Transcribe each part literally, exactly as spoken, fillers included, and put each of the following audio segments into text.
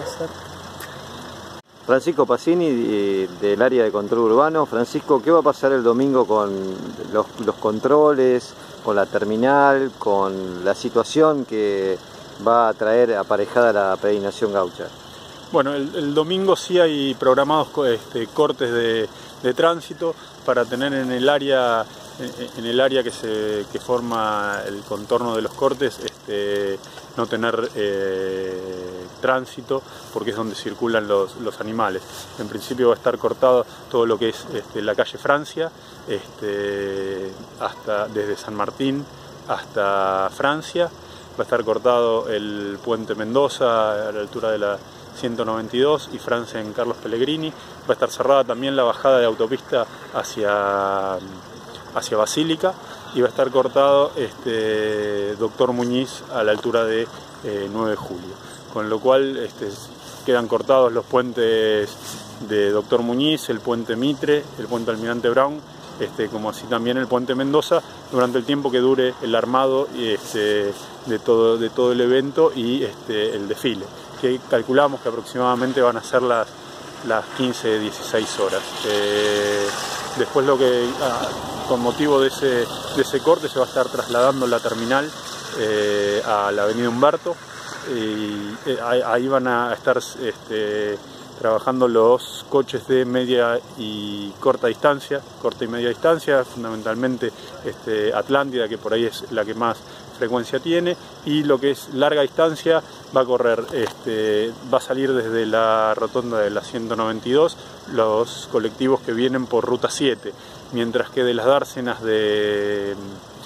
hacer. Francisco Pacini, del área de control urbano. Francisco, ¿qué va a pasar el domingo con los, los controles, con la terminal, con la situación que va a traer aparejada la peregrinación gaucha? Bueno, el, el domingo sí hay programados este, cortes de, de tránsito para tener en el área, en, en el área que, se, que forma el contorno de los cortes, este, no tener eh, tránsito, porque es donde circulan los, los animales. En principio va a estar cortado todo lo que es este, la calle Francia, este, hasta, desde San Martín hasta Francia. Va a estar cortado el puente Mendoza a la altura de la ciento noventa y dos y Francia en Carlos Pellegrini. Va a estar cerrada también la bajada de autopista hacia, hacia Basílica, y va a estar cortado este, Doctor Muñiz a la altura de eh, nueve de julio. Con lo cual este, quedan cortados los puentes de Doctor Muñiz, el puente Mitre, el puente Almirante Brown, este, como así también el puente Mendoza, durante el tiempo que dure el armado este, de, todo, de todo el evento y este, el desfile, que calculamos que aproximadamente van a ser las, las quince a dieciséis horas. Eh, después lo que, ah, con motivo de ese, de ese corte, se va a estar trasladando la terminal eh, a la avenida Humberto, y eh, ahí van a estar este, trabajando los coches de media y corta distancia, corta y media distancia, fundamentalmente este, Atlántida, que por ahí es la que más frecuencia tiene, y lo que es larga distancia va a correr, este, va a salir desde la rotonda de la ciento noventa y dos los colectivos que vienen por ruta siete, mientras que de las dársenas de,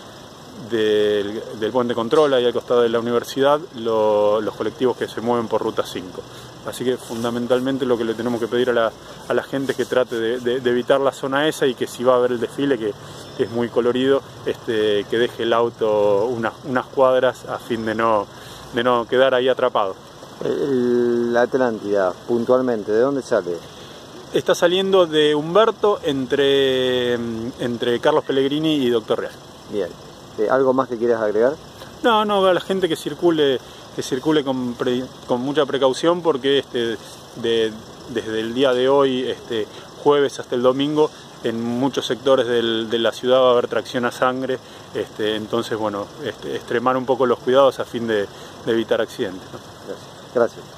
de, del puente Control, ahí al costado de la universidad, lo, los colectivos que se mueven por ruta cinco. Así que fundamentalmente lo que le tenemos que pedir a la, a la gente es que trate de, de, de evitar la zona esa, y que si va a ver el desfile, que, que es muy colorido, este, que deje el auto unas, unas cuadras a fin de no, de no quedar ahí atrapado. La Atlántida, puntualmente, ¿de dónde sale? Está saliendo de Humberto entre, entre Carlos Pellegrini y Doctor Real. Bien. ¿Algo más que quieras agregar? No, no, a la gente que circule, que circule con, pre, con mucha precaución, porque este, de, desde el día de hoy, este, jueves hasta el domingo, en muchos sectores del, de la ciudad va a haber tracción a sangre, este, entonces bueno, este, extremar un poco los cuidados a fin de, de evitar accidentes, ¿no? Gracias. Gracias.